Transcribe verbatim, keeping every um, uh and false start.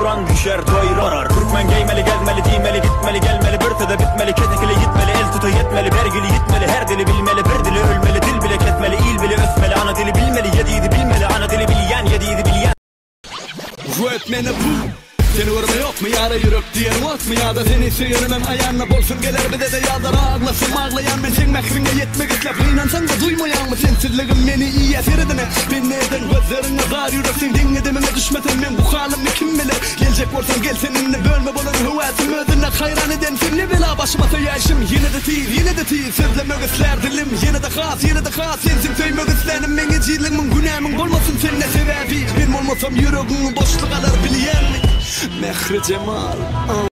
duran düşer doyrar. Türkmen geymeli gelmeli diymeli gitmeli gelmeli bir tede bitmeli ketekili gitmeli el tutu yetmeli vergili gitmeli her dili bilmeli bir dili ölmeli dil bile ketmeli il bile ötmeli ana dili bilmeli yediydi bilmeli ana dili bilyen yediydi bilyen. Bu etmene bu seni görme yok mu yara yürek diyen ot mu ya da seni seyirmem ayağına bolsun gelir bir de de yadar ağlasın ağlayan ben sen mekrine yetmek islep inansan da duymayan mı sensizliğin beni iyi esirdine ben neden gözlerine zar yüreksin dinledimine düşmeden ben bu halimle kim bilir gelecek olsan gel seninle bölme bolun hüvetim ödüne hayran eden seni bela başıma yaşım yine de değil yine de değil sözlemek ister dilim yine de khas yine de khas sensin söylemek isterim ben eciliğimin günahımın olmasın seninle sebebi ben olmasam yüreğin boşluk alır bileyen Mehri Cemal